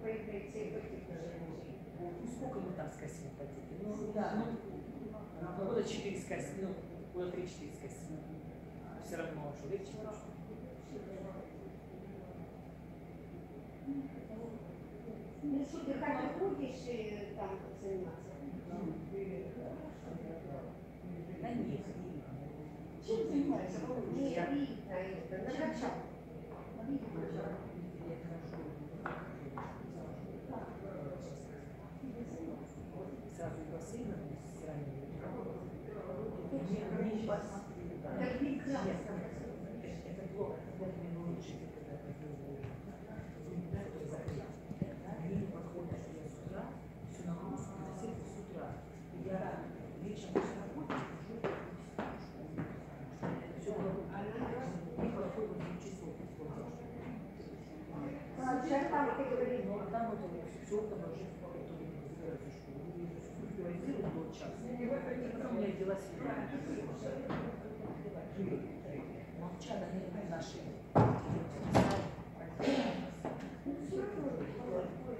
Ну, сколько мы там скосим по тебе? Ну, да. Ну, года 4 скосим, ну, года 3-4 скосим. Все равно уже легче. Ну что, ты как будешь там заниматься? Да нет. Чем занимаешься? Не видно это. На качалке. Сразу и бассейн, и стирание. Так прекрасно. Это плохо, когда мне лучше, когда они подходят, что я с утра, все нагрузку, засеку с утра. И я вечером после работы все и проходит 8 часов. Сейчас там ты говоришь. Ну, а там вот все это уже в который забирается в школу. Делаю до часа. Потом я дела себе. Молчат они наши.